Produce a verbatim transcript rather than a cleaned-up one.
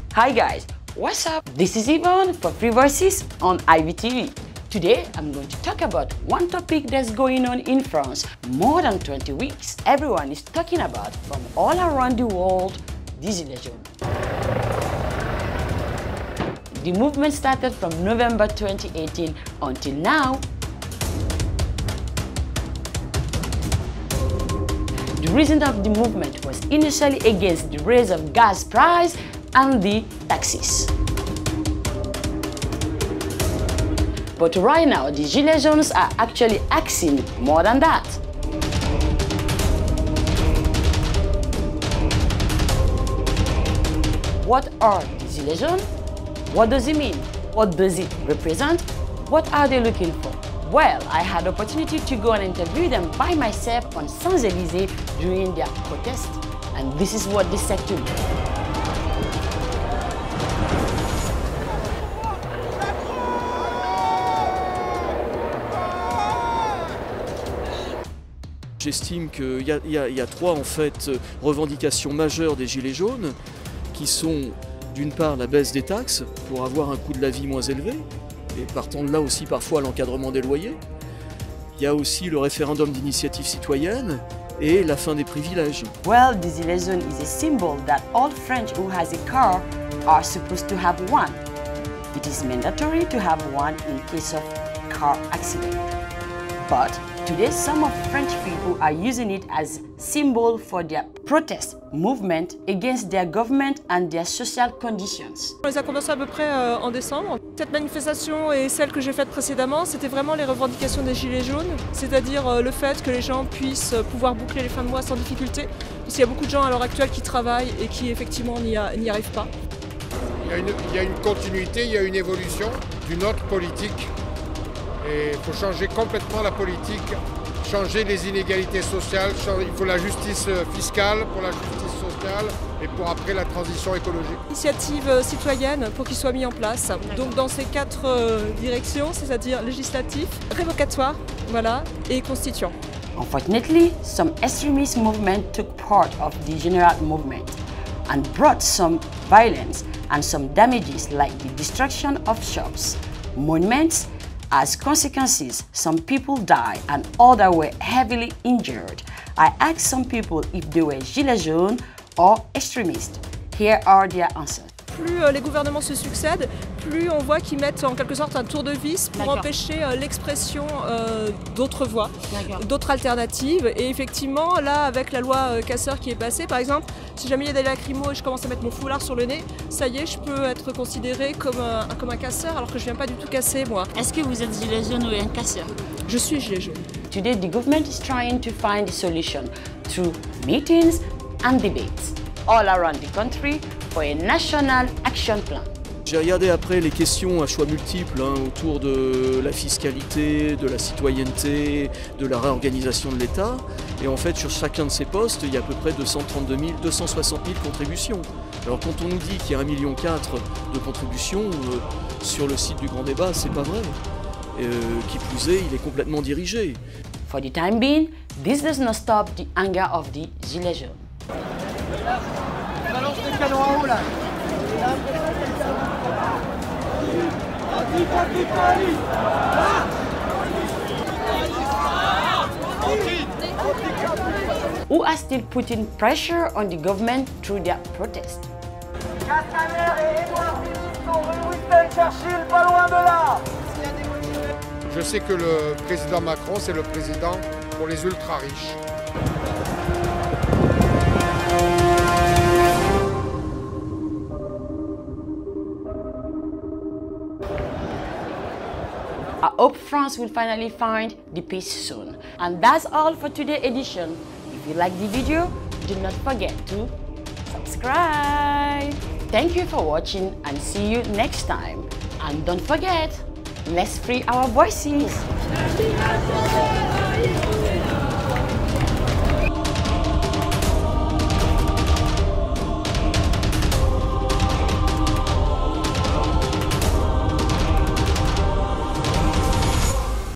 Hi guys, what's up? This is Yvonne for Free Voices on I V T V. Today, I'm going to talk about one topic that's going on in France more than twenty weeks. Everyone is talking about from all around the world, this election. The movement started from November twenty eighteen until now. The reason of the movement was initially against the raise of gas price and the taxes. But right now, the Gilets jaunes are actually asking more than that. What are the Gilets jaunes? What does it mean? What does it represent? What are they looking for? Well, I had the opportunity to go and interview them by myself on Champs-Élysées during their protest, and this is what they said to me. J'estime qu'il y, y, y a trois en fait, revendications majeures des Gilets jaunes qui sont d'une part la baisse des taxes pour avoir un coût de la vie moins élevé et partant de là aussi parfois l'encadrement des loyers. Il y a aussi le référendum d'initiative citoyenne et la fin des privilèges. Well, the Gilets jaunes is a symbol that all French who has a car are supposed to have one. It is mandatory to have one in case of car accident. But today, some of French people are using it as symbol for their protest movement against their government and their social conditions. On les a commencé à peu près euh, en décembre. Cette manifestation et celle que j'ai faite précédemment, c'était vraiment les revendications des Gilets jaunes, c'est-à-dire euh, le fait que les gens puissent pouvoir boucler les fins de mois sans difficulté, parce qu'il y a beaucoup de gens à l'heure actuelle qui travaillent et qui effectivement n'y arrivent pas. Il y, a une, il y a une continuité, il y a une évolution d'une autre politique. Et il faut changer complètement la politique, changer les inégalités sociales, changer, il faut la justice fiscale pour la justice sociale et pour après la transition écologique. Initiative citoyenne pour qu'il soit mis en place. Donc dans ces quatre euh, directions, c'est-à-dire législatif, révocatoire, voilà, et constituant. Unfortunately, some extremist movement took part of the general movement and brought some violence and some damages like the destruction of shops, monuments. As consequences, some people died and others were heavily injured. I asked some people if they were Gilets jaunes or extremists. Here are their answers. Plus euh, les gouvernements se succèdent, plus on voit qu'ils mettent en quelque sorte un tour de vis pour empêcher euh, l'expression euh, d'autres voies, d'autres alternatives. Et effectivement, là, avec la loi euh, casseur qui est passée, par exemple, si jamais il y a des lacrymos et je commence à mettre mon foulard sur le nez, ça y est, je peux être considéré comme un, comme un casseur alors que je ne viens pas du tout casser, moi. Est-ce que vous êtes gilet jaune ou un casseur? Je suis gilet jaune. Today, the government is trying to find a solution through meetings and debates all around the country for a national action plan. J'ai regardé après les questions à choix multiples hein, autour de la fiscalité, de la citoyenneté, de la réorganisation de l'État. Et en fait, sur chacun de ces postes, il y a à peu près deux cent trente-deux mille, deux cent soixante mille contributions. Alors quand on nous dit qu'il y a un virgule quatre million de contributions euh, sur le site du Grand Débat, c'est pas vrai. Euh, qui plus est, il est complètement dirigé. For the time being, this does not stop the anger of the Gilets jaunes. Balance les canons en haut là. Who are still putting pressure on the government through their protest. Castaner et Édouard Philippe sont rue Winston Churchill, pas loin de là. Je sais que le président Macron, c'est le président pour les ultra riches. I hope France will finally find the peace soon. And that's all for today's edition. If you like the video, do not forget to subscribe. Thank you for watching and see you next time. And don't forget, let's free our voices.